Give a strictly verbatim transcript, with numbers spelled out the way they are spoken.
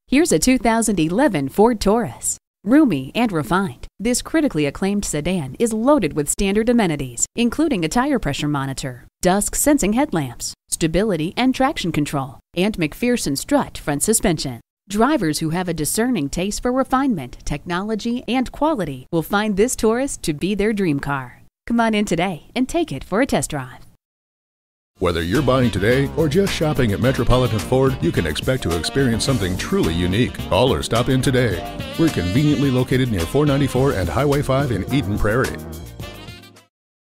Here's a two thousand eleven Ford Taurus. Roomy and refined, this critically acclaimed sedan is loaded with standard amenities, including a tire pressure monitor, dusk sensing headlamps, stability and traction control, and McPherson strut front suspension. Drivers who have a discerning taste for refinement, technology, and quality will find this Taurus to be their dream car. Come on in today and take it for a test drive. Whether you're buying today or just shopping at Metropolitan Ford, you can expect to experience something truly unique. Call or stop in today. We're conveniently located near four ninety-four and Highway five in Eden Prairie.